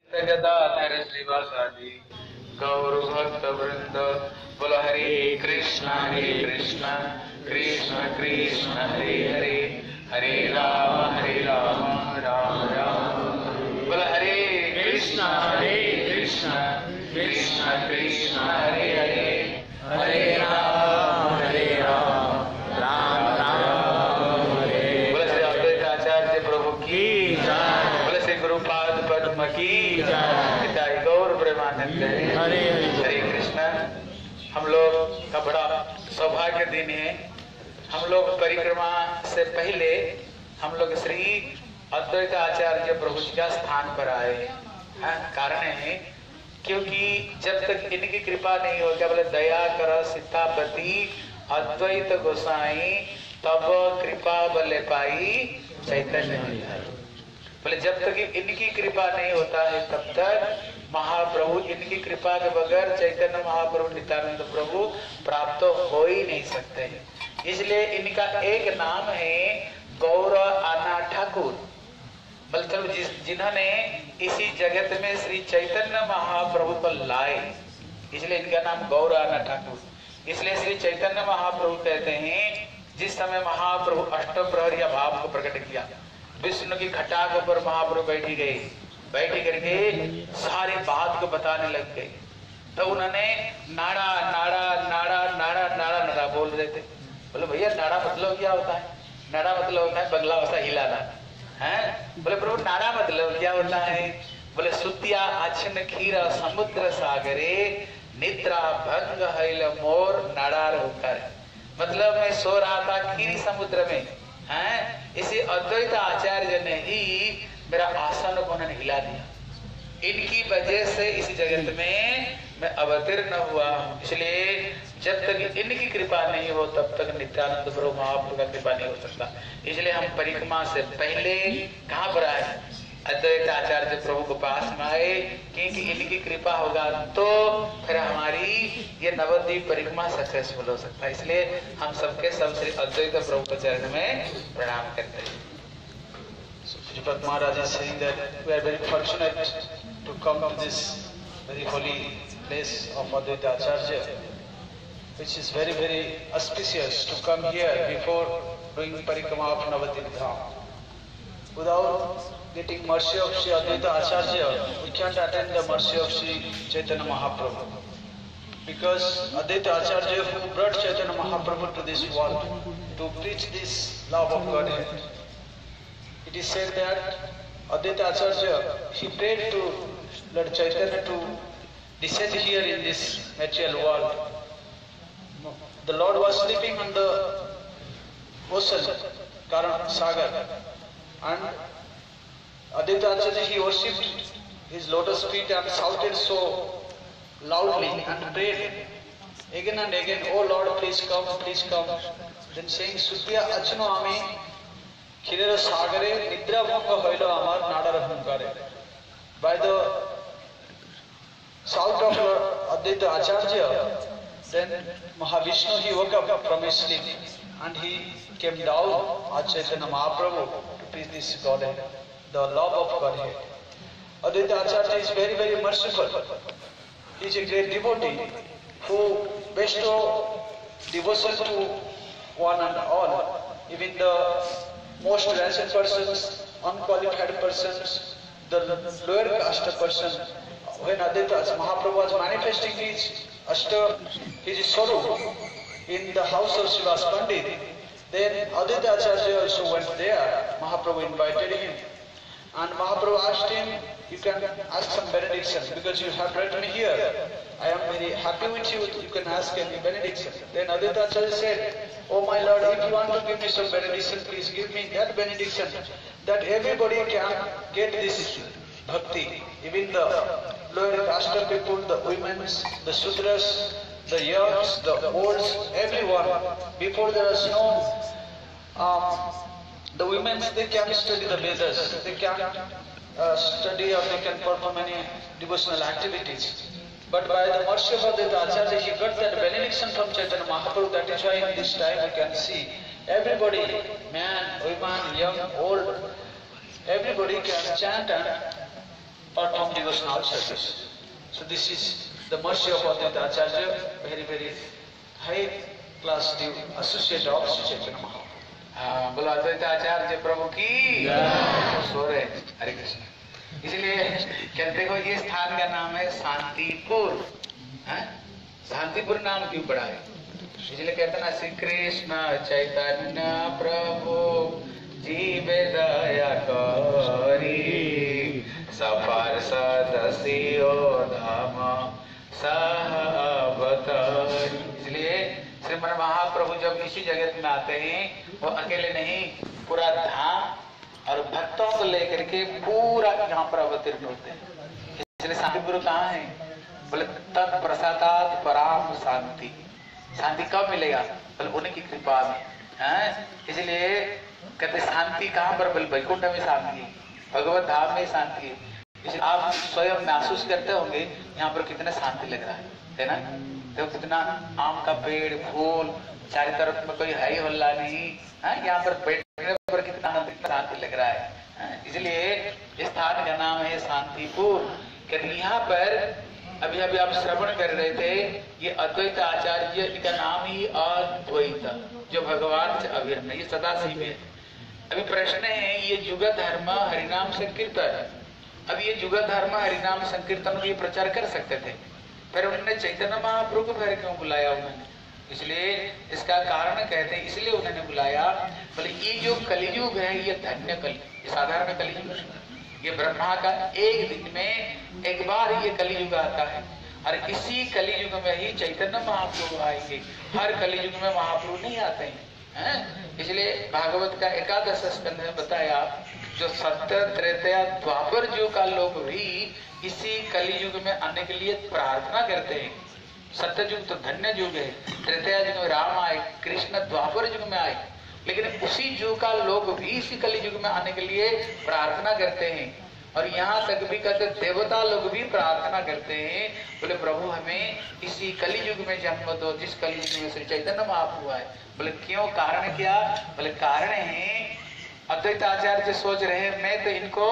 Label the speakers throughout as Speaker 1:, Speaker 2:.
Speaker 1: गदाधर श्रीवासादि गौर भक्त वृंद। बोलो हरे कृष्ण कृष्ण कृष्ण हरे हरे, हरे राम राम राम। बोलो हरे कृष्ण कृष्ण कृष्ण हरे हरे, हरे राम राम राम हरे। बोलो श्री अद्वैत आचार्य प्रभु की जय। बोलो श्री गुरुपाद पद्म की जय। पिताई गौर ब्रह्मानंद हरे हरे कृष्ण। हम लोग का बड़ा सौभाग्य दिन है। हम लोग परिक्रमा से पहले हम लोग श्री अद्वैत आचार्य प्रभु जी का स्थान पर आए हैं। कारण है क्योंकि जब तक इनकी कृपा नहीं होगी, बोले दया कर सीतापति अद्वैत गोसाई तब कृपा बले पाई चैतन्य। बोले जब तक इनकी कृपा नहीं होता है तब तक महाप्रभु, इनकी कृपा के बगैर चैतन्य महाप्रभु नित्यानंद प्रभु प्राप्त हो ही नहीं सकते। इसलिए इनका एक नाम है गौर आना ठाकुर। मतलब जिन्होंने इसी जगत में श्री चैतन्य महाप्रभु को लाए, इसलिए इनका नाम गौर आना ठाकुर। इसलिए श्री चैतन्य महाप्रभु कहते हैं, जिस समय महाप्रभु अष्टप्रहरी भाव को प्रकट किया, विष्णु की घटा के ऊपर महाप्रभु बैठी गए, बैठी करके सारी बात को बताने लग गए। तो उन्होंने नाड़ा नाड़ा नाड़ा नाड़ा नाड़ा नाड़ा बोल रहे थे। बोले भैया नाड़ा मतलब क्या होता है? नाड़ा मतलब होता है बगला वैसा हिलाना है। बोले प्रभु नाड़ा मतलब क्या होता है? बोले सुतिया आछन खीर समुद्र सागरे निद्रा भंग हैल मोर नाड़ार होकर। मतलब मैं सो रहा था खीरी समुद्र में, हैं? इसी अद्वैत आचार्य ने ही मेरा आसन को उन्होंने हिला दिया। इनकी वजह से इस जगत में मैं अवतीर्ण हुआ। इसलिए जब तक इनकी कृपा नहीं हो तब तक नित्यानंद प्रभु महाप्रभु का कृपा नहीं हो सकता। इसलिए हम परिक्रमा से पहले कहाँ पर आए? अद्वैत आचार्य प्रभु के पास में आए, क्योंकि इनकी कृपा होगा तो फिर हमारी ये नवद्वीप परिक्रमा सक्सेसफुल हो सकता है। इसलिए हम सबके सब श्री अद्वैत प्रभु के चरण में प्रणाम करते हैं।
Speaker 2: Sripad Maharaj is saying that we are very fortunate to come to this very holy place of Advaita Acharya, which is very, very auspicious to come here before doing parikrama of Navadvip Dham. Without getting mercy of Sri Advaita Acharya, we can't attend the mercy of Sri Chaitanya Mahaprabhu. Because Advaita Acharya who brought Chaitanya Mahaprabhu to this world to preach this love of Godhead. It is said that Advaita Acharya, he prayed to Lord Chaitanya to descend here in this material world. The Lord was sleeping on the ocean, Karan Sagar, and Advaita Acharya, he worshipped his lotus feet and shouted so loudly and prayed again and again, "Oh Lord, please come, please come." Then saying, "Sutiya achno ami Khirera Sagare Nidra Bhanga Hoilo Amar Nadara Bhangare." By the shout of Lord Advaita Acharya, then Mahavishnu, he woke up from his sleep and he came down at Chaitanya Mahaprabhu to preach this Godhead, the love of Godhead. Advaita Acharya is very, very merciful. He is a great devotee who bestow devotion to one and all, even the most rancid persons, unqualified persons, the lower caste person. When Advaita Mahaprabhu was manifesting his Swarup in the house of Srivas Pandit, then Advaita Acharya also went there. Mahaprabhu invited him, and Mahaprabhu asked him, "You can ask some benediction because you have brought me here. I am very happy with you. You can ask any benediction." Then Advaita Acharya said, "Oh my Lord, if you want to give me some benediction, please give me that benediction that everybody can get this bhakti, even the lower caste people, the women, the Sudras, the youngs, the olds, everyone. Before there is no the women, they can study the Vedas, they can study or they can perform any devotional activities. But by the mercy of Advaita Acharya, he got that benediction from Chaitanya Mahaprabhu. That is why in this time we can see everybody, man, woman, young, old, everybody can chant and perform devotional service. So this is the mercy of Advaita Acharya, very, very high class associate of Sri Chaitanya Mahaprabhu.
Speaker 1: बोलो अद्वैत आचार्य प्रभु की सो रहे हरे कृष्ण। इसलिए कहते हो ये स्थान का नाम है शांतिपुर। शांतिपुर नाम क्यों पड़ा है? इसलिए कहते ना श्री कृष्ण चैतन्य प्रभु जीवे दया करी सफर सदस्यो धाम सहबतरी। इसलिए श्रीमन महाप्रभु जब इसी जगत में आते हैं वो अकेले नहीं, पूरा धाम और भक्तों को लेकर के पूरा यहाँ पर अवतीर्ण होते हैं। इसलिए शांतिपुर कहाँ है? बोले तत्प्रसादात् पराम शांति। शांति कब मिलेगा? बोले उन्हीं की कृपा में। इसलिए कहते शांति कहाँ पर? बोले वैकुंठ में शांति है, भगवत धाम में शांति है। इसलिए आप स्वयं महसूस करते होंगे यहाँ पर कितना शांति लग रहा है ना? देखो कितना आम का पेड़, फूल, चारों तरफ में कोई हई हल्ला नहीं। यहाँ पर बैठने पर कितना शांति लग रहा है। इसलिए इस स्थान का नाम है शांतिपुर। यहाँ पर अभी अभी आप श्रवण कर रहे थे, ये अद्वैत आचार्य का नाम ही अद्वैत, जो भगवान से अभिन्न, ये सदाशिव है। अभी प्रश्न है ये जुगत धर्म हरिनाम संकीर्तन, अब ये जुगत धर्म हरिनाम संकीर्तन ये प्रचार कर सकते थे, फिर उन्होंने चैतन्य महाप्रभु को फिर क्यों बुलाया उन्होंने? इसलिए इसका कारण कहते हैं इसलिए उन्होंने बुलाया, बोले ये जो कलियुग है ये धन्य कलियुग, ये साधारण कलियुग नहीं, ये ब्रह्मा का एक दिन में एक बार ये कलियुग आता है और इसी कलियुग में ही चैतन्य महाप्रभु आएंगे। हर कलियुग में महाप्रभु नहीं आते हैं। इसलिए भागवत का 11 स्कंध में बताया जो सत्य त्रेता द्वापर युग का लोग भी इसी कलियुग में आने के लिए प्रार्थना करते हैं। सत्य युग तो धन्य युग है, त्रेता युग में राम आए, कृष्ण द्वापर युग में आए, लेकिन उसी युग का लोग भी इसी कलियुग में आने के लिए प्रार्थना करते हैं। और यहाँ तक भी कहते देवता लोग भी प्रार्थना करते हैं, बोले प्रभु हमें इसी कलियुग में जन्म दो जिस कलियुग में श्री चैतन्य महाप्रभु आए। बोले क्यों? कारण क्या? बोले कारण है अद्वैत आचार्य सोच रहे हैं मैं तो इनको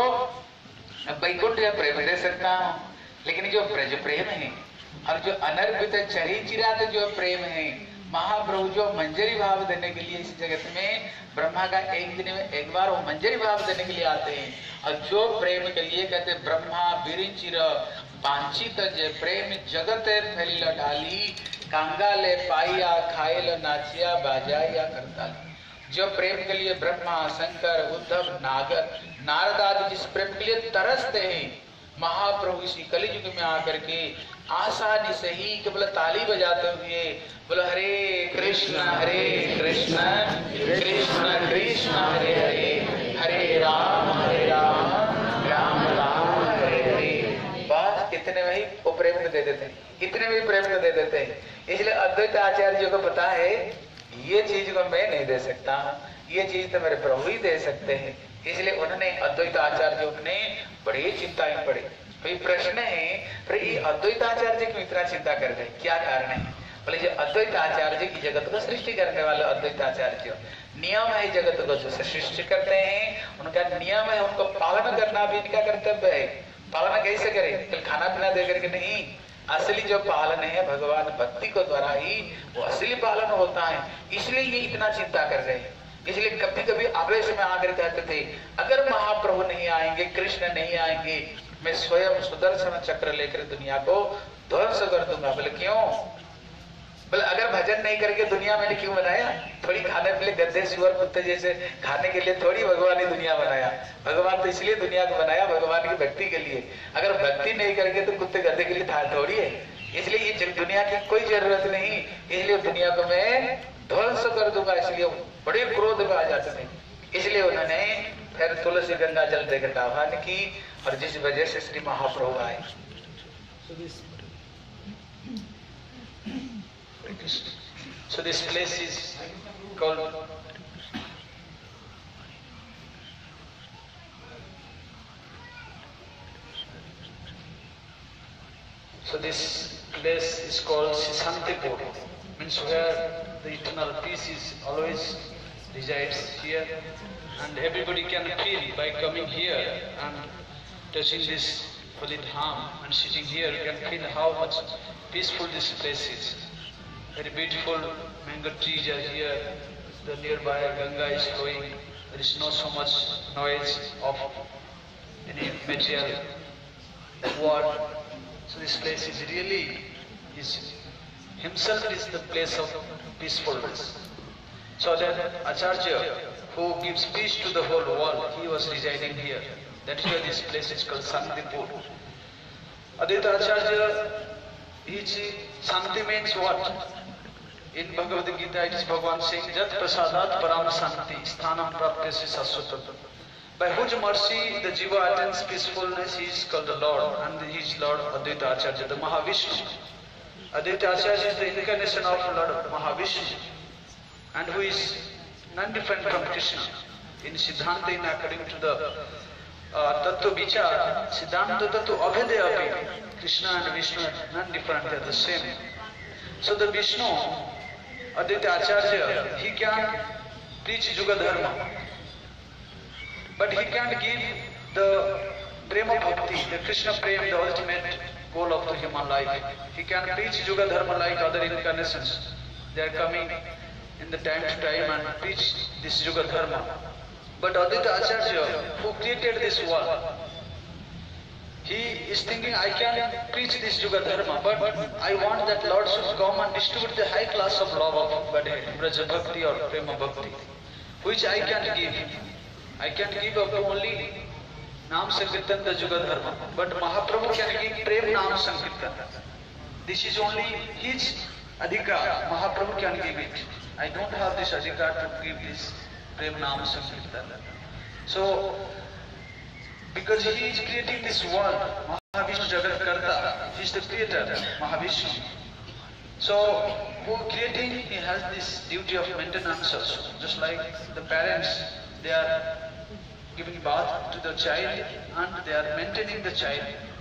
Speaker 1: वैकुंठ या प्रेम दे सकता हूँ, लेकिन जो ब्रज प्रेम है और जो अनर्पित चरी चिराग जो प्रेम है, महाप्रभु जो मंजरी भाव देने के लिए इस जगत में ब्रह्मा का एक दिन में एक बार वो मंजरी भाव देने के लिए आते हैं। और जो प्रेम के लिए कहते ब्रह्मा बिरिंचिर वांछित जे प्रेम जगत फैलिल ढाली कांगाले पाइया खाइल नाचिया बाजाया करताली। जो प्रेम के लिए ब्रह्मा शंकर उद्धव नागर नारद आदि जिस प्रेम के लिए तरसते हैं, महाप्रभु इसी कलियुग में आकर के आसानी से ही केवल ताली बजाते हुए बोलो हरे कृष्ण कृष्ण कृष्ण हरे हरे, हरे राम राम राम हरे हरे। बस इतने में ही वो प्रेम को दे देते हैं, इतने में प्रेम को दे देते हैं। इसलिए अद्वैत आचार्य को पता है ये चीज को मैं नहीं दे सकता, ये चीज तो मेरे प्रभु ही दे सकते हैं। इसलिए उन्होंने अद्वैत आचार्यों ने बड़ी चिंताएं पड़ी। कोई प्रश्न है पर ये अद्वैत आचार्य क्यों इतना चिंता कर रहे, क्या कारण है? बोले जो अद्वैत आचार्य की जगत को सृष्टि करने वाले अद्वैत आचार्य, नियम है जगत को जो सृष्टि करते हैं, उनका नियम है, उनको पालन करना भी इनका कर्तव्य है। पालन कैसे करे? कल खाना पीना दे करके नहीं, असली जो पालन है भगवान भक्ति को द्वारा ही वो असली पालन होता है। इसलिए ये इतना चिंता कर रहे हैं। इसलिए कभी कभी आवेश में आकर कहते थे अगर महाप्रभु नहीं आएंगे, कृष्ण नहीं आएंगे, मैं स्वयं सुदर्शन चक्र लेकर दुनिया को ध्वंस कर दूंगा। बोले क्यों? बोले अगर भजन नहीं करके दुनिया मैंने क्यों बनाया? थोड़ी खाने के लिए गद्दे सुअर कुत्ते जैसे खाने के लिए थोड़ी भगवान ने दुनिया बनाया। भगवान तो इसलिए दुनिया को बनाया भगवान की भक्ति के लिए। अगर भक्ति नहीं करके तो कुत्ते गद्दे के लिए थोड़ी है। इसलिए ये दुनिया की कोई जरूरत नहीं, इसलिए दुनिया को मैं ध्वंस कर दूंगा। इसलिए बड़े क्रोध में आ जाते थे। इसलिए उन्होंने फिर तुलसी गंगा जल देकर आह्वान की और जिस वजह से श्री महाप्रभु आए। So this place is called Shantipur, means where the eternal peace is always resides here, and everybody can feel by coming here and touching this
Speaker 2: holy dham, and sitting here you can feel how much peaceful this place is. Very beautiful mango trees are here. The nearby Ganga is flowing. There is no so much noise of any material word. So this place is really himself is the place of peacefulness. So that Acharya, who gives peace to the whole world, he was residing here. That is why this place is called Santipur. Advaita Acharya, Santi means what? In Bhagavad Gita it is Bhagavan saying, Jat prasadat param santi, sthanam prapyasya saswatam. By whose mercy the jiva attains peacefulness, he is called the Lord, and he is Lord Advaita Acharya, the Mahavishnu. Advaita Acharya is the incarnation of Lord Mahavishnu, and who is none different from Krishna. In Siddhanta, according to the Tattva Vichar, Siddhanta Tattva Abhedeya, Krishna and Vishnu are none different, they are the same. So the Vishnu, Advaita Acharya, he can preach Yuga Dharma, but he can't give the Prema Bhakti, the Krishna Prem, the ultimate goal of the human life. He can preach Yuga Dharma like other incarnations. They are coming in the time to time and preach this Yuga Dharma. But Advaita Acharya, who created this world, he is thinking, I can preach this Yuga Dharma, but I want that Lord should come and distribute the high class of love of Godhead, Braja Bhakti or Prema Bhakti, which I can't give. I can't give up only Nam Sankirtan, the Yuga Dharma, but Mahaprabhu can give Prem Nam Sankirtan. This is only his adhikar. Mahaprabhu can give it. I don't have this adhikar to give this Prem Nam Sankirtan. So, because he is creating this world, Mahavishnu Jagat Karta, he is the creator, Mahavishnu. So, who creating, he has this duty of maintenance also. Just like the parents, they are giving birth to the child and they are maintaining the child.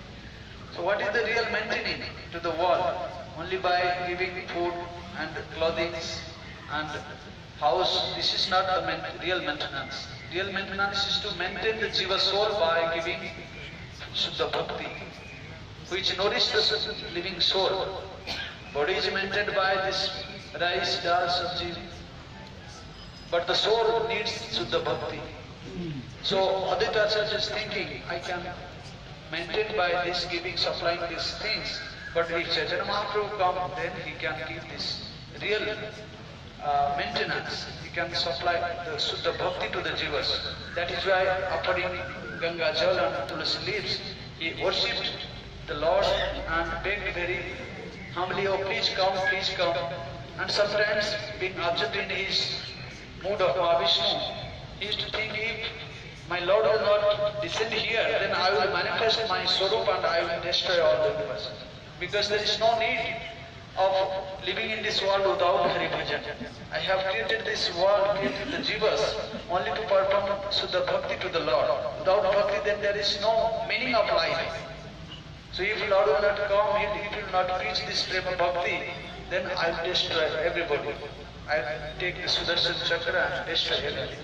Speaker 2: So what is the real maintaining to the world? Only by giving food and clothing and house. This is not the real maintenance. Real maintenance is to maintain the jiva soul by giving Shuddha Bhakti, which nourishes the living soul. Body is maintained by this rice, dal, sabji, but the soul needs Shuddha Bhakti. So Advaita Acharya is thinking, I can maintain by this giving, supplying these things, but if Chaitanya Mahaprabhu comes, then he can give this real maintenance. He can supply the Shuddha Bhakti to the jivas. That is why offering Ganga Jal and Tulsi leaves, he worshipped the Lord and begged very humbly, oh please come, please come. And sometimes being absent in his mood of Mahavishnu, he used to think, if my Lord will not descend here, then I will manifest my Swarup and I will destroy all the universe. Because there is no need of living in this world without Hari Bhajan. I have created this world, created the jivas, only to perform Shuddha Bhakti to the Lord. Without Bhakti, then there is no meaning of life. So if Lord will not come, he will not preach this Prema Bhakti, then I will destroy everybody. I will take the Sudarshan Chakra and destroy everything.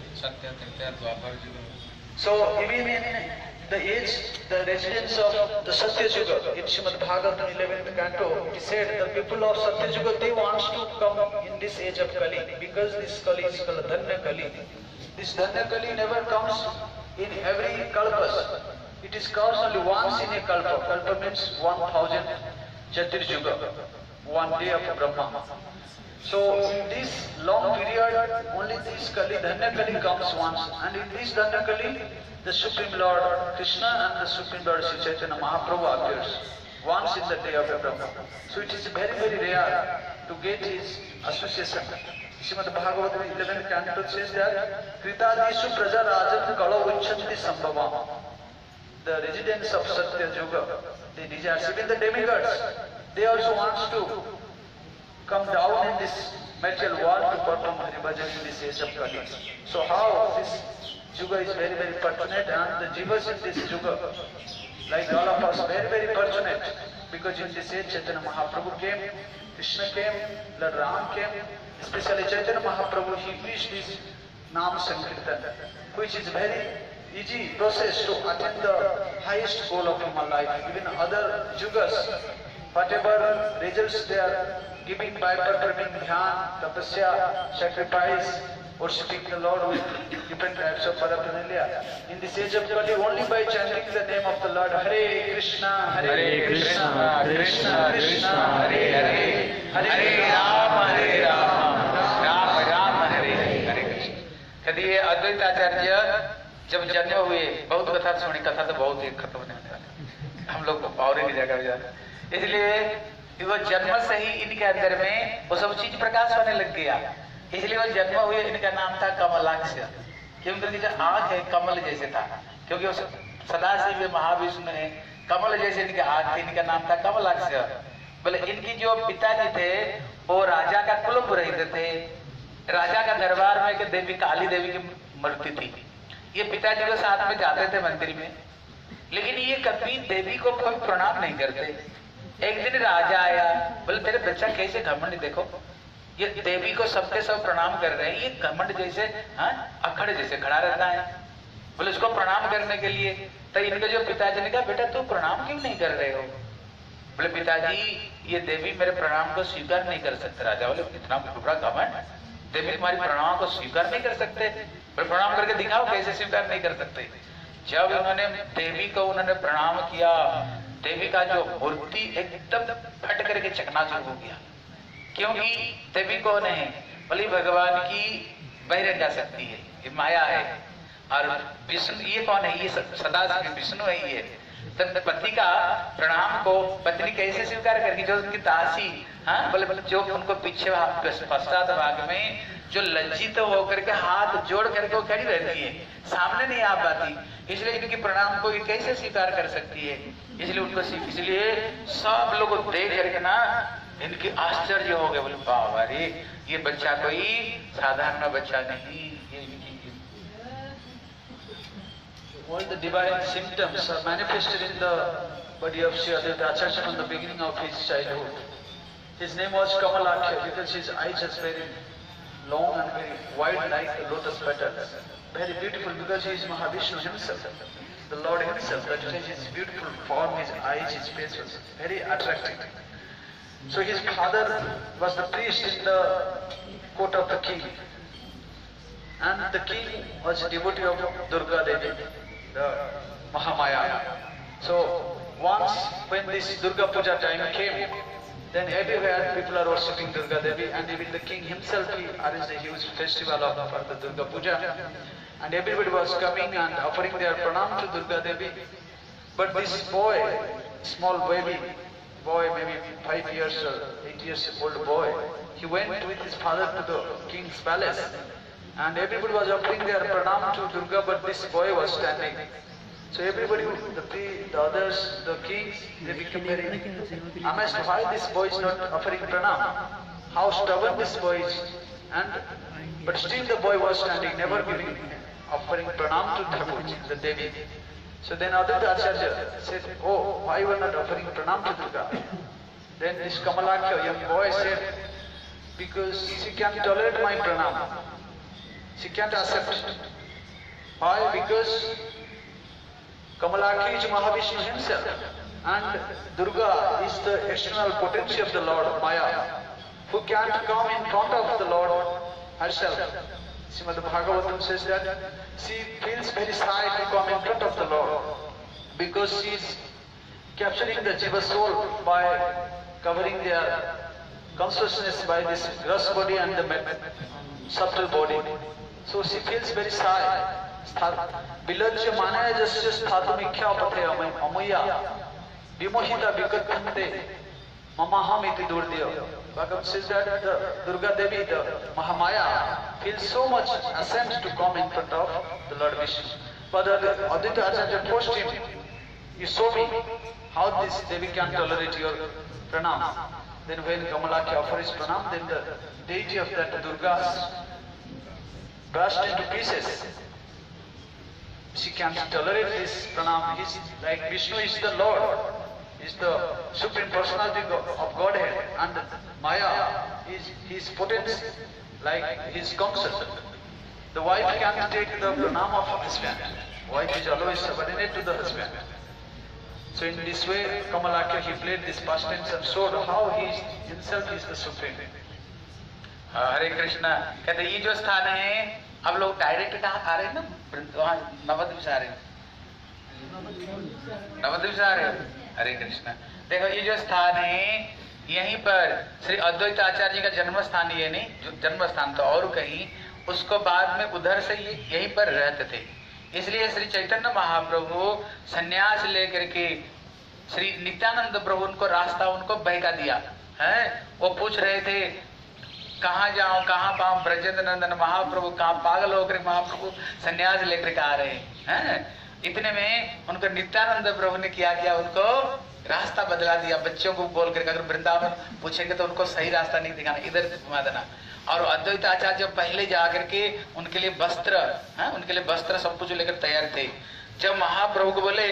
Speaker 2: So even in the age, the residents of the Satya Yuga, in Srimad Bhagavatam 11th canto, it is said the people of Satya Yuga, they want to come in this age of Kali, because this Kali is called Dhanya Kali. This Dhanya Kali never comes in every kalpas. It is comes only once in a kalpa. Kalpa means 1000 Chatur Yuga, 1 day of Brahma. So in this long period, only this Kali, Dhanya Kali comes once. And in this Dhanya Kali, the Supreme Lord Krishna and the Supreme Lord Sri Chaitanya Mahaprabhu appears once in the day of Brahma. So it is very, very rare to get his association. Srimad Bhagavatam 11th canto says that Kritadishu Praja Rajan Kala Vichanti Sambhavam. The residents of Satya Yuga, they desire, even the demigods, they also want to come down in this material world to perform Hari Bhajan in this age of Kali. So how this Yuga is very, very fortunate, and the jivas in this Yuga, like all of us, very, very fortunate, because in this age Chaitanya Mahaprabhu came, Krishna came, Lord Ram came, especially Chaitanya Mahaprabhu, he preached this Nam Sankirtan, which is very easy process to attain the highest goal of human life. Even other yugas, whatever results they are giving by performing dhyan, tapasya, sacrifice, worshipping the Lord with different types of paraphernalia. In this age of Kali, only by chanting the name of the Lord, Hare Krishna,
Speaker 1: Hare Krishna, Krishna Krishna, Hare Hare, Hare Rama, Rama Rama, Hare Hare Krishna. कभी ये अद्वैत आचार्य जब जन्म हुए, बहुत कथा सुनी, कथा तो बहुत एक खत्म नहीं होने वाली, हम लोग और एक जगह पे जाते, इसलिए वो जन्म से ही इनके अंदर में वो सब चीज प्रकाश होने लग गया, इसलिए वो जन्म हुए, इनका नाम था कमलाक्ष, क्योंकि उनका आंख है कमल जैसे था, क्योंकि वो सदाशिव महाविष्णु है, कमल जैसे इनके आंख थी, इनका नाम था कमलाक्ष। बोले इनकी जो पिताजी थे वो राजा का कुल पुरोहित थे, राजा का दरबार में एक देवी काली देवी की मूर्ति थी, ये पिताजी के साथ में जाते थे मंदिर में, लेकिन ये कभी देवी को कोई प्रणाम नहीं करते। एक दिन राजा आया, बोले तेरे बच्चा कैसे घमंड, देखो ये देवी को सबके सब प्रणाम कर रहे हैं, ये घमंड जैसे अखड़ जैसे खड़ा रहता है। बोले उसको प्रणाम करने के लिए तो इनके जो पिताजी ने कहा बेटा तू प्रणाम क्यों नहीं कर रहे हो? बोले पिताजी ये देवी मेरे प्रणाम को स्वीकार नहीं कर सकते। राजा बोले इतना बड़ा घमंड, देवी तुम्हारी प्रणाम को स्वीकार नहीं कर सकते? बोले प्रणाम करके दिखाओ कैसे स्वीकार नहीं कर सकते। जब उन्होंने देवी को उन्होंने प्रणाम किया, देवी का जो मूर्ति एकदम फट करके चकनाचूर हो गया, क्योंकि देवी कौन है? बोली भगवान की बहिरंगा शक्ति है, ये माया है, और विष्णु ये कौन है? ये सदा विष्णु है। ये तब पति का प्रणाम को पत्नी कैसे स्वीकार करगी? जो उनकी दासी, बोले जो उनको पीछे पश्चात भाग में जो लज्जित तो होकर के हाथ जोड़ करके वो खड़ी रहती है, सामने नहीं आ पाती, इसलिए इनकी प्रणाम को कैसे स्वीकार कर सकती है? इसलिए उनको इसलिए सब लोग देख करके ना इनके आश्चर्य हो गए, बोले बाबा रे ये बच्चा कोई साधारण बच्चा नहीं, ये
Speaker 2: all the divine symptoms are manifested in the body of Sri Advaita Acharya from the beginning of his childhood. His name was Kamalakya because his eyes are very long and very wide like lotus petals. Very beautiful because he is Mahavishnu himself, the Lord himself. That is his beautiful form, his eyes, his face was very attractive. So his father was the priest in the court of the king, and the king was a devotee of Durga Devi, the Mahamaya. So once when this Durga Puja time came, then everywhere people are worshipping Durga Devi, and even the king himself he arranged a huge festival for the Durga Puja, and everybody was coming and offering their pranam to Durga Devi. But this boy, small baby boy, maybe 5 years or 8 years old boy, he went with his father to the king's palace, and everybody was offering their pranam to Durga, but this boy was standing. So everybody, the others, the kings, they became very amazed why this boy is not offering pranam, how stubborn this boy is. But still the boy was standing, never offering pranam to the Devi. So then Advaita Acharya said, oh, why you are not offering pranam to Durga? Then this Kamalakya, young boy, said, because she can't tolerate my pranam. She can't accept it. Why? Because Kamalakya is Mahavishnu himself, and Durga is the external potency of the Lord, Maya, who can't come in front of the Lord herself. Srimad Bhagavatam says that she feels very shy to come in front of the Lord, because she is capturing the Jiva soul by covering their consciousness by this gross body and the subtle body. So she feels very shy. Vilajya manaya jasya sthatumikya pathe amaya vimohita vikatante mamaham iti durdiya. Bhagavatam says that the Durga Devi, the Mahamaya, feels so much ashamed to come in front of the Lord Vishnu. But Advaita Acharya forced him, you show me how this Devi can tolerate your pranam. Then when Kamalakya offers pranam, then the deity of that Durga burst into pieces. She can't tolerate this pranam. He's like Vishnu is the Lord, is the Supreme Personality of Godhead, and Maya is his potency, like his counsel. The wife can't take the pranam of husband. wife is always subordinate to the husband. So in this way, Kamalakya, he played this past tense and showed how he himself is the supreme.
Speaker 1: हरे कृष्णा। कहते ये जो स्थान है, अब लोग direct कहाँ आ रहे हैं ना, वहाँ नवद्वीप से आ रहे हैं, नवद्वीप से आ रहे हैं। हरे कृष्णा। देखो ये जो स्थान है, यहीं पर श्री अद्वैत आचार्य जी का जन्म स्थान, ये नहीं जो जन्म स्थान था और कहीं, उसको बाद में उधर से ये यहीं पर रहते थे। इसलिए श्री चैतन्य महाप्रभु सन्यास लेकर के श्री नित्यानंद प्रभु उनको रास्ता उनको बहका दिया है। वो पूछ रहे थे कहाँ जाऊं कहाँ पाऊं, ब्रजेंद्र नंदन महाप्रभु कहाँ, पागल होकर महाप्रभु सन्यास लेकर के आ रहे हैं। इतने में उनको नित्यानंद प्रभु ने क्या किया, उनको रास्ता बदला दिया। बच्चों को बोल करके अगर वृंदावन पूछेंगे तो उनको सही रास्ता नहीं दिखाना, इधर घुमा देना। और अद्वैत आचार्य पहले जाकर के उनके लिए वस्त्र, उनके लिए वस्त्र सब कुछ लेकर तैयार थे। जब महाप्रभु को बोले,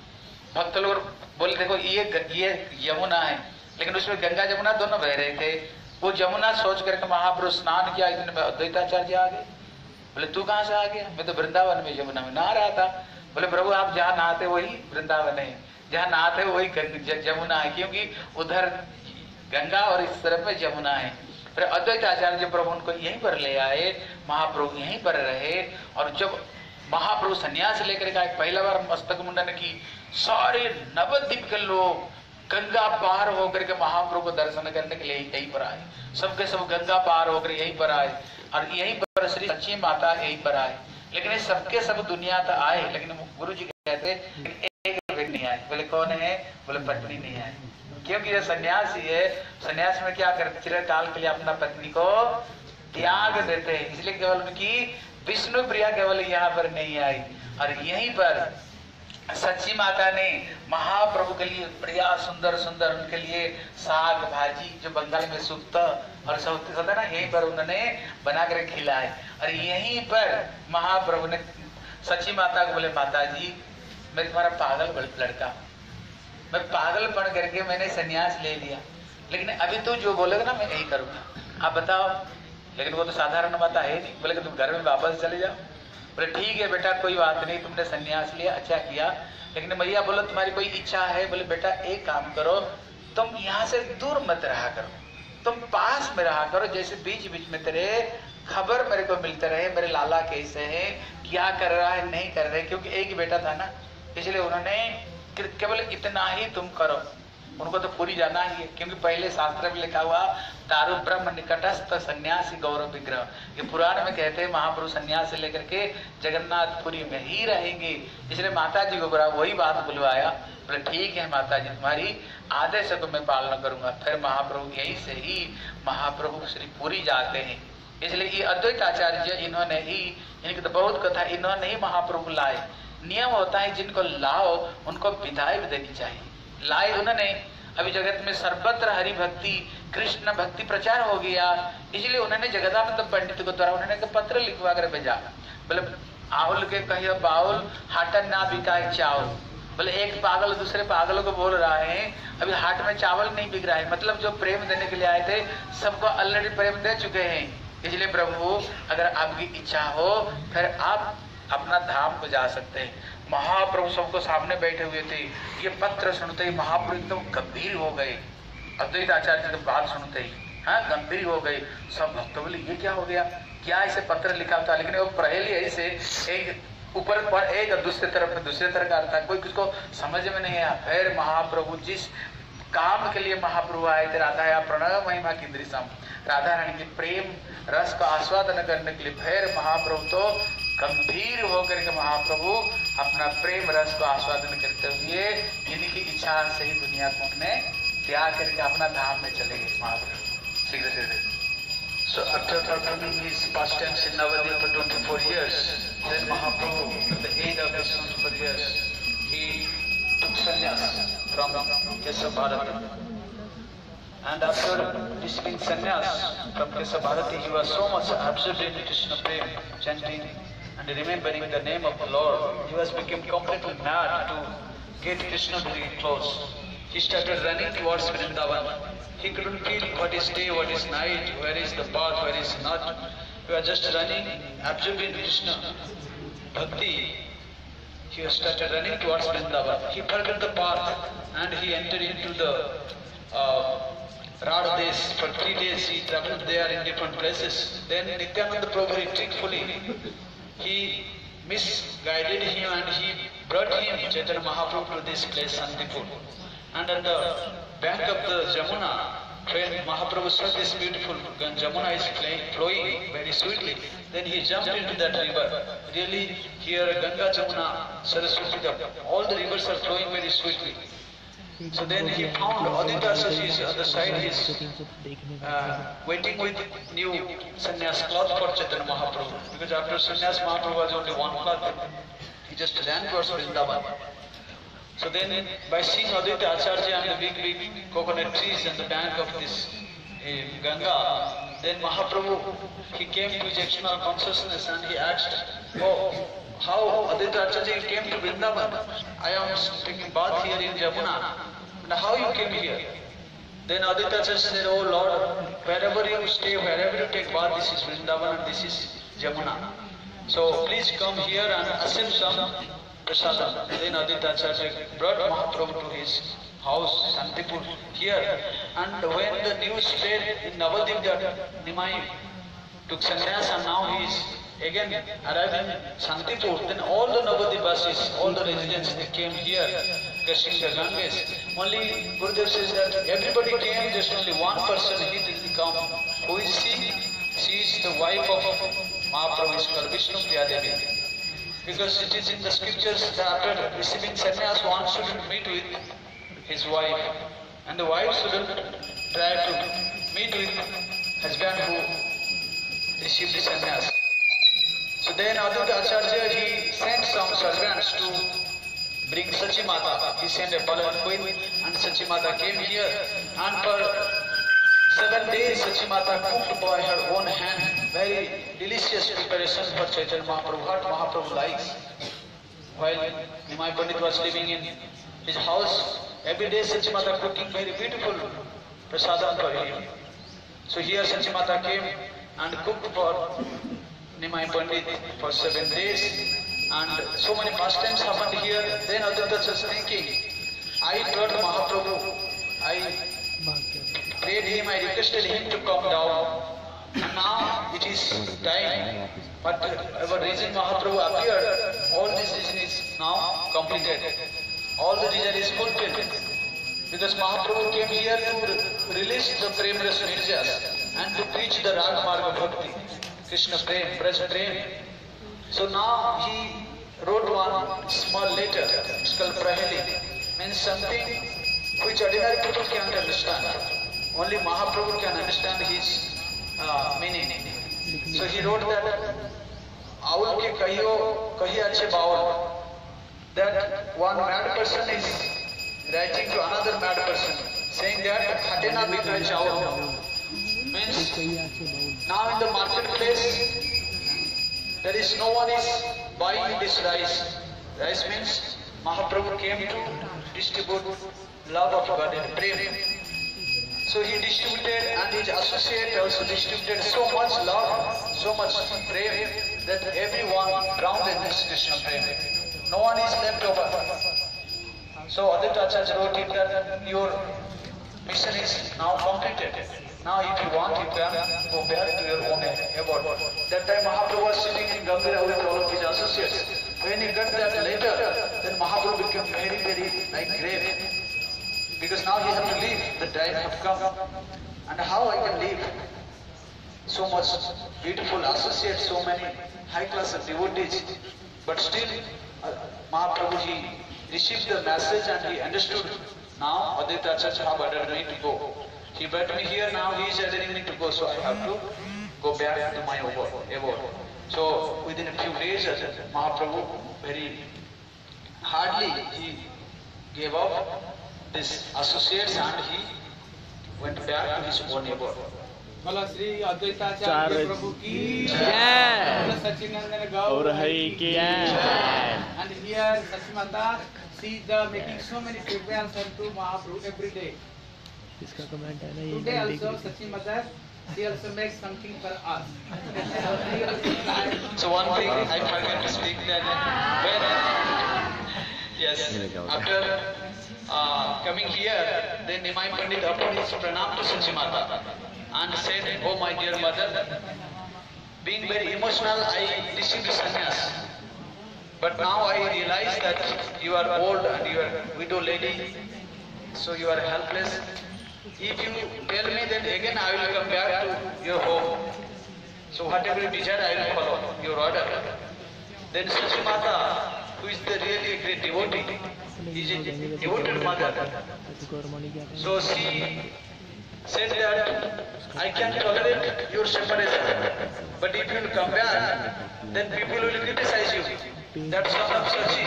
Speaker 1: भक्त लोग बोले देखो ये यमुना है, लेकिन उसमें गंगा जमुना दोनों बह रहे थे। वो जमुना सोच करके महाप्रभु स्नान किया, इतने में अद्वैत आचार्य आ गए। बोले तू कहाँ से आ गया? मैं तो वृंदावन में यमुना में नहा रहा था। बोले प्रभु आप जहाँ नहाते वही वृंदावन है, जहाँ नहाते वही जमुना है, क्योंकि उधर गंगा और इस तरफ में जमुना है। फिर अद्वैत आचार्य प्रभु उनको यहीं पर ले आए, महाप्रभु यहीं पर रहे। और जब महाप्रभु सन्यास लेकर के आए, पहला बार मस्तक मुंडन की, सारे नवद्वीप के लोग गंगा पार होकर के महाप्रभु को दर्शन करने के लिए यहीं पर आए। सबके सब गंगा पार होकर यहीं पर आए और यहीं पर श्री सच्ची माता यहीं पर आए। लेकिन ये सबके सब दुनिया तो आए, लेकिन गुरु जी कहते एक व्यक्ति नहीं आए। बोले कौन है? बोले पत्नी नहीं आए, क्योंकि ये सन्यासी है। सन्यास में क्या करते, चिरकाल के लिए अपना पत्नी को त्याग देते हैं। इसलिए केवल उनकी विष्णु प्रिया केवल यहाँ पर नहीं आई। और यहीं पर सच्ची माता ने महाप्रभु के लिए बढ़िया सुंदर सुंदर उनके लिए साग भाजी, जो बंगाल में सूखता और सब होता ना, यहीं पर उन्होंने बना कर खिलाए। और यहीं पर महाप्रभु ने सच्ची माता को बोले माता जी मैं तुम्हारा पागल लड़का, मैं पागलपन करके मैंने सन्यास ले लिया, लेकिन अभी तू जो बोलेगा ना मैं यही करूंगा, आप बताओ। लेकिन वो तो साधारण माता है नहीं। बोले कि तुम घर में वापस चले जाओ। बोले ठीक है बेटा कोई बात नहीं, तुमने सन्यास लिया अच्छा किया, लेकिन मैया बोलो तुम्हारी कोई इच्छा है? बोले बेटा एक काम करो, तुम यहाँ से दूर मत रहा करो, तुम पास में रहा करो, जैसे बीच बीच में तेरे खबर मेरे को मिलते रहे, मेरे लाला कैसे है, क्या कर रहा है नहीं कर रहे। क्योंकि एक ही बेटा था ना, इसलिए उन्होंने केवल इतना ही तुम करो। उनको तो पूरी जाना ही है, क्योंकि पहले शास्त्र में लिखा हुआ दारू ब्रह्म निकटस्थ सन्यासी गौरव विग्रह, ये पुराण में कहते हैं महाप्रभु सन्यास से लेकर के जगन्नाथपुरी में ही रहेंगे। इसलिए माता जी को वही बात बुलवाया। बोले ठीक है माता जी तुम्हारी आदेश को मैं पालना करूंगा। फिर महाप्रभु यही से ही महाप्रभु श्री पुरी जाते हैं। इसलिए ये अद्वैत आचार्य इन्होंने ही, इनकी तो बहुत कथा, इन्होंने ही महाप्रभु लाए। नियम होता है जिनको लाओ उनको विदाई भी देनी चाहिए। लाए उन्होंने, अभी जगत में सर्वत्र हरि भक्ति कृष्ण भक्ति प्रचार हो गया, इसलिए उन्होंने जगदानंद पंडित को द्वारा उन्होंने पत्र लिखवा कर भेजा। बोले आउल के कहियो बाउल हाटन ना बिकाए चावल। बोले एक पागल दूसरे पागल को बोल रहा है अभी हाट में चावल नहीं बिक रहा है, मतलब जो प्रेम देने के लिए आए थे सबको ऑलरेडी प्रेम दे चुके हैं। इसलिए प्रभु अगर आपकी इच्छा हो फिर आप अपना धाम को जा सकते हैं। महाप्रभु सबको सामने बैठे हुए थे, ये पत्र सुनते ही महाप्रभु एकदम गंभीर हो गए। अद्वैत आचार्य की बात सुनते ही गंभीर हो गए। सब भक्त बोले ये क्या हो गया, क्या ऐसे पत्र लिखा था? लेकिन वो पहले ऐसे एक ऊपर पर एक दूसरे तरफ का था, कोई किसको समझ में नहीं आया। फिर महाप्रभु जिस काम के लिए महाप्रभु आए थे, राधा या प्रणव महिमा की दृश्यम, राधा रानी की प्रेम रस का आस्वादन करने के लिए, फिर महाप्रभु तो गंभीर होकर के महाप्रभु अपना प्रेम रस को आस्वादन करते हुए इनकी इच्छा से ही दुनिया को उन्हें त्याग करके अपना धाम में चले गए महाप्रभु शीघ्र शीघ्र।
Speaker 2: So after performing his pastimes in Navadvip for 24 years, then Mahaprabhu, at the age of his 24 years, he took sannyas from Kesabharati. And after receiving sannyas from Kesabharati, he was so much absorbed in Krishna prem, chanting and remembering the name of the Lord. He was become completely mad to get Krishna very close. He started running towards Vrindavan. He couldn't feel what is day, what is night, where is the path, where is not. He was just running, absorbed in Krishna bhakti. he started running towards Vrindavan. He forgot the path and he entered into the Radhadesh. For 3 days he traveled there in different places. Then Nityananda Prabhu very trickfully, he misguided him and he brought him, Chaitanya Mahaprabhu, to this place, Santipur. And on the bank of the Jamuna, when Mahaprabhu saw this beautiful Jamuna is flowing very sweetly, then he jumped into that river. Really, here Ganga, Jamuna, Saraswati, all the rivers are flowing very sweetly. So then he found Aditya Assaji on the side, he's waiting with new sannyas cloth for Chaitanya Mahaprabhu. Because after sannyas, Mahaprabhu was only one cloth. He just ran towards Vrindavan. So then, by seeing Aditya Acharya and the big coconut trees on the bank of this Ganga, then Mahaprabhu, he came to his external consciousness and he asked, oh, how Aditya Acharya came to Vrindavan? I am taking bath here in Jamuna. And how you came here? Then Aditya Acharya said, oh Lord, wherever you stay, wherever you take bath, this is Vrindavan and this is Jamuna. So please come here and accept some prasadam. Then Aditya Acharya brought Mahaprabhu to his house, Santipur, here. And when the news spread in Navadip that Nimai took sannyas and now he is again arrived in Santipur, then all the Navadivasis, all the residents, they came here, crossing the Ganges. Only Gurudev says that everybody came, just only one person, he didn't come. Who is she? She is the wife of Mahaprabhu, is called Vishnu Priya Devi. Because it is in the scriptures that after receiving sannyas, one shouldn't meet with his wife. And the wife shouldn't try to meet with husband who received the sannyas. So then Aditya Acharya, he sent some servants to bring Sachi Mata. He sent a palanquin and Sachi Mata came here. And for 7 days Sachi Mata cooked by her own hand very delicious preparation for Chaitanya Mahaprabhu, what Mahaprabhu likes. While Nimai Pandit was living in his house, every day Sachi Mata cooking very beautiful prasadam for him. So here Sachi Mata came and cooked for Nimai Pandit for 7 days, and so many pastimes happened here. Then Aditya was thinking, I told Mahaprabhu, I prayed him, I requested him to come down, and now it is time. But for reason Mahaprabhu appeared, all this reason is now completed. All the reason is fulfilled. Because Mahaprabhu came here to release the Premras Nirjas and to preach the Rag Marga Bhakti. Krishna Prem, Braj Prem. So now he wrote one small letter, it's called Praheli, means something which ordinary people can't understand. Only Mahaprabhu can understand his meaning. So he wrote that, Aul ke kahiyo, kahi ache baul. That one mad person is writing to another mad person, saying that Hatena bikrai chaul. Means now in the marketplace there is no one is buying this rice. Rice means Mahaprabhu came to distribute love of God and Prem. So he distributed and his associate also distributed so much love, so much Prem that everyone drowned in this Krishna Prem. No one is left over. So Aditya Acharya wrote it that your mission is now completed. Now if you want, you can go back to your own abode. That time Mahaprabhu was sitting in Gambhira with all of his associates. When he got that letter, then Mahaprabhu became very like grave. Because now he had to leave, the time had come. And how I can leave? So much beautiful associates, so many high class devotees. But still, Mahaprabhu, he received the message and he understood. Now Aditya Acharya have ordered me to go. He brought me here, now he is ordering me to go, so I have to go back to my abode. So within a few days, Mahaprabhu very hardly he gave up these associates and he went back to his own abode.
Speaker 3: बोला श्री अद्वैताचार्य प्रभु की जय, सच्चिदानंद गौर हरि की जय. And here Sachimata, she is making so many preparations to Mahaprabhu every day.
Speaker 4: इसका comment है ना ये.
Speaker 3: Today also Sachimata, she also makes something for us.
Speaker 2: So one thing I forgot to speak that when Yes. After coming here, then Nimai Pandit offered his pranam to Sachi Mata and said, "Oh my dear mother, being very emotional, I received sannyas. But now I realize that you are old and you are widow lady, so you are helpless. If you tell me, then again I will come back to your home. So whatever you desire, I will follow your order." Then Sachi Mata, who is the really great devotee, is a devoted mother. So she said that I can tolerate your separation, but if you will come back, then people will criticize you. That son of Sachi,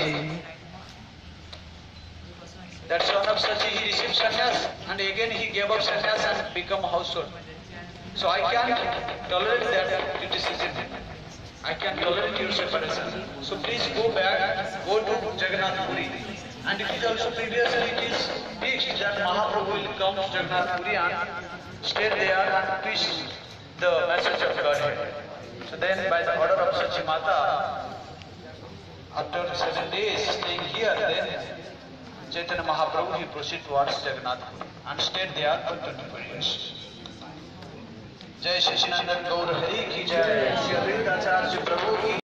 Speaker 2: he received sannyas and again he gave up sannyas and become a household. So I can't tolerate that criticism. I can tolerate your separation. So please go back, go to Jagannath Puri. And it is also previously it is fixed that Mahaprabhu will come to Jagannath Puri and stay there and preach the message of Godhead. So then by the order of Sachi Mata, after 7 days staying here, then Chaitanya Mahaprabhu he proceeded towards Jagannath Puri and stayed there for 24 years. जय शशिनंदन गौर हरि की जय, श्री अद्वैत आचार्य प्रभु की